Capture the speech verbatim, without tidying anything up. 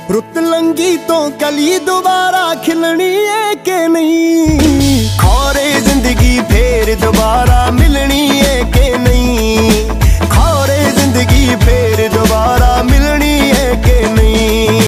रुत लंगी तो कली दोबारा खिलनी है के नहीं, खौरे जिंदगी फिर दोबारा मिलनी है के नहीं, खौरे जिंदगी